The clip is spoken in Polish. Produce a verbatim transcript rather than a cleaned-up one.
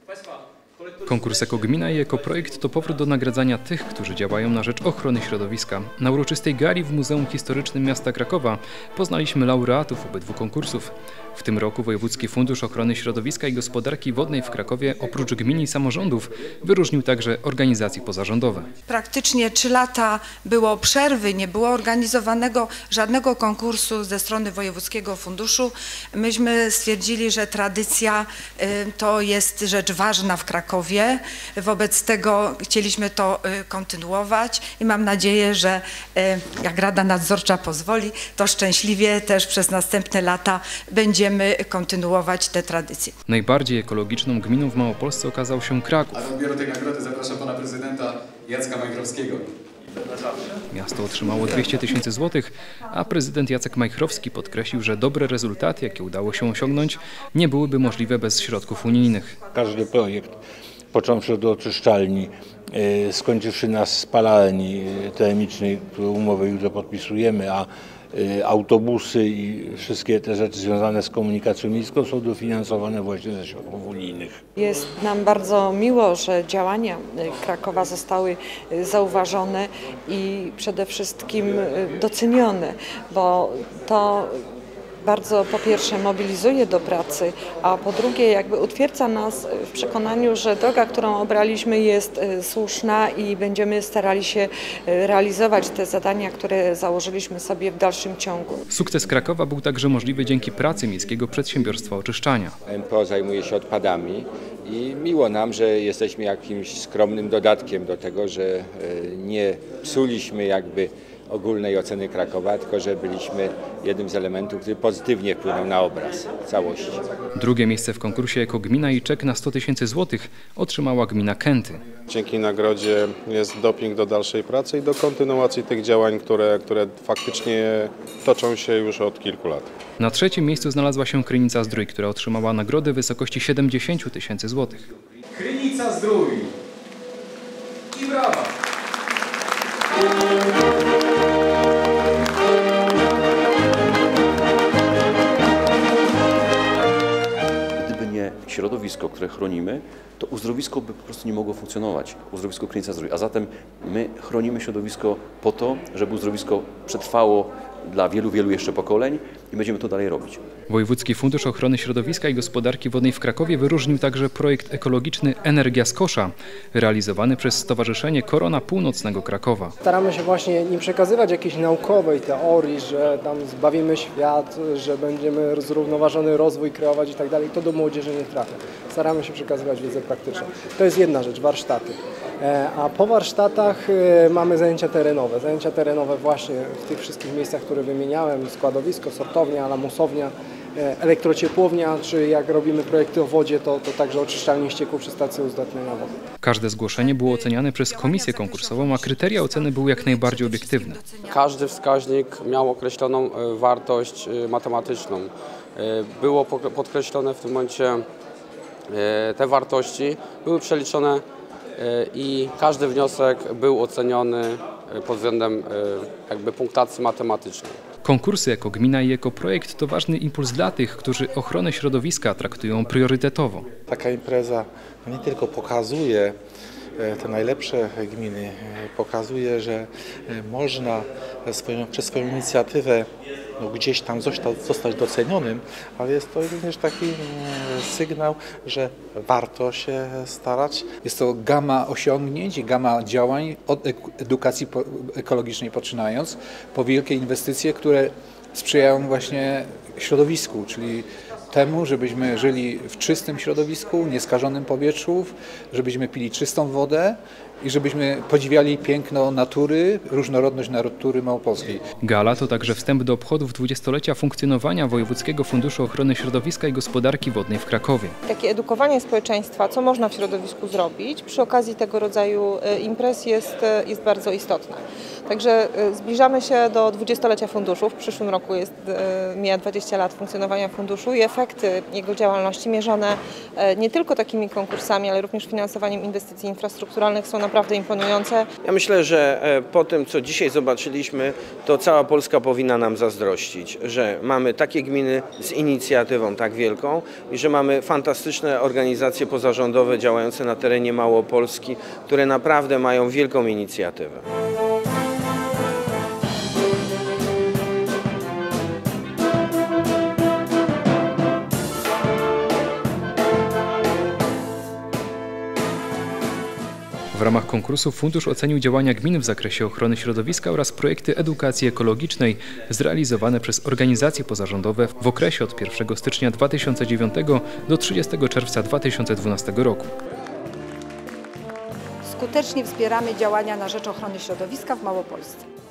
Konkurs Ekogmina i Ekoprojekt to powrót do nagradzania tych, którzy działają na rzecz ochrony środowiska. Na uroczystej gali w Muzeum Historycznym Miasta Krakowa poznaliśmy laureatów obydwu konkursów. W tym roku Wojewódzki Fundusz Ochrony Środowiska i Gospodarki Wodnej w Krakowie oprócz gmin i samorządów wyróżnił także organizacje pozarządowe. Praktycznie trzy lata było przerwy, nie było organizowanego żadnego konkursu ze strony Wojewódzkiego Funduszu. Myśmy stwierdzili, że tradycja to jest rzecz ważna w Krakowie. Wobec tego chcieliśmy to kontynuować i mam nadzieję, że jak Rada Nadzorcza pozwoli, to szczęśliwie też przez następne lata będzie Będziemy kontynuować te tradycje. Najbardziej ekologiczną gminą w Małopolsce okazał się Kraków. A do odbioru tej nagrody zapraszam pana prezydenta Jacka Majchrowskiego. Miasto otrzymało dwieście tysięcy złotych, a prezydent Jacek Majchrowski podkreślił, że dobre rezultaty, jakie udało się osiągnąć, nie byłyby możliwe bez środków unijnych. Każdy projekt, począwszy od oczyszczalni, skończywszy na spalarni termicznej, którą umowę już podpisujemy, a autobusy i wszystkie te rzeczy związane z komunikacją miejską są dofinansowane właśnie ze środków unijnych. Jest nam bardzo miło, że działania Krakowa zostały zauważone i przede wszystkim docenione, bo to bardzo po pierwsze mobilizuje do pracy, a po drugie jakby utwierdza nas w przekonaniu, że droga, którą obraliśmy, jest słuszna i będziemy starali się realizować te zadania, które założyliśmy sobie w dalszym ciągu. Sukces Krakowa był także możliwy dzięki pracy Miejskiego Przedsiębiorstwa Oczyszczania. M P O zajmuje się odpadami i miło nam, że jesteśmy jakimś skromnym dodatkiem do tego, że nie psuliśmy jakby ogólnej oceny Krakowa, tylko że byliśmy jednym z elementów, który pozytywnie wpłynął na obraz całości. Drugie miejsce w konkursie Ekogmina i czek na sto tysięcy złotych otrzymała gmina Kęty. Dzięki nagrodzie jest doping do dalszej pracy i do kontynuacji tych działań, które, które faktycznie toczą się już od kilku lat. Na trzecim miejscu znalazła się Krynica Zdrój, która otrzymała nagrodę w wysokości siedemdziesiąt tysięcy złotych. Krynica Zdrój i brawa! Gdyby nie środowisko, które chronimy, to uzdrowisko by po prostu nie mogło funkcjonować. Uzdrowisko Krynica Zdrój. A zatem my chronimy środowisko po to, żeby uzdrowisko przetrwało dla wielu, wielu jeszcze pokoleń i będziemy to dalej robić. Wojewódzki Fundusz Ochrony Środowiska i Gospodarki Wodnej w Krakowie wyróżnił także projekt ekologiczny Energia z kosza, realizowany przez Stowarzyszenie Korona Północnego Krakowa. Staramy się właśnie nie przekazywać jakiejś naukowej teorii, że tam zbawimy świat, że będziemy zrównoważony rozwój kreować i tak dalej. To do młodzieży nie trafia. Staramy się przekazywać wiedzę praktyczną. To jest jedna rzecz, warsztaty. A po warsztatach mamy zajęcia terenowe. Zajęcia terenowe właśnie w tych wszystkich miejscach, które wymieniałem, składowisko, sortownia, lamusownia, elektrociepłownia, czy jak robimy projekty o wodzie, to, to także oczyszczalnie ścieków przy stacji uzdatniania wody. Każde zgłoszenie było oceniane przez komisję konkursową, a kryteria oceny były jak najbardziej obiektywne. Każdy wskaźnik miał określoną wartość matematyczną. Było podkreślone w tym momencie te wartości, były przeliczone i każdy wniosek był oceniony pod względem jakby punktacji matematycznej. Konkursy Ekogmina i Ekoprojekt to ważny impuls dla tych, którzy ochronę środowiska traktują priorytetowo. Taka impreza nie tylko pokazuje te najlepsze gminy, pokazuje, że można swoją, przez swoją inicjatywę no, gdzieś tam zostać docenionym, ale jest to również taki sygnał, że warto się starać. Jest to gama osiągnięć, gama działań od edukacji ekologicznej poczynając, po wielkie inwestycje, które sprzyjają właśnie środowisku, czyli temu, żebyśmy żyli w czystym środowisku, nieskażonym powietrzu, żebyśmy pili czystą wodę i żebyśmy podziwiali piękno natury, różnorodność natury małopolskiej. Gala to także wstęp do obchodów dwudziestolecia funkcjonowania Wojewódzkiego Funduszu Ochrony Środowiska i Gospodarki Wodnej w Krakowie. Takie edukowanie społeczeństwa, co można w środowisku zrobić przy okazji tego rodzaju imprez jest, jest bardzo istotne. Także zbliżamy się do dwudziestolecia funduszu. W przyszłym roku jest, mija dwadzieścia lat funkcjonowania funduszu i efekty jego działalności mierzone nie tylko takimi konkursami, ale również finansowaniem inwestycji infrastrukturalnych są naprawdę naprawdę imponujące. Ja myślę, że po tym, co dzisiaj zobaczyliśmy, to cała Polska powinna nam zazdrościć, że mamy takie gminy z inicjatywą tak wielką i że mamy fantastyczne organizacje pozarządowe działające na terenie Małopolski, które naprawdę mają wielką inicjatywę. W ramach konkursu fundusz ocenił działania gmin w zakresie ochrony środowiska oraz projekty edukacji ekologicznej zrealizowane przez organizacje pozarządowe w okresie od pierwszego stycznia dwa tysiące dziewiątego do trzydziestego czerwca dwa tysiące dwunastego roku. Skutecznie wspieramy działania na rzecz ochrony środowiska w Małopolsce.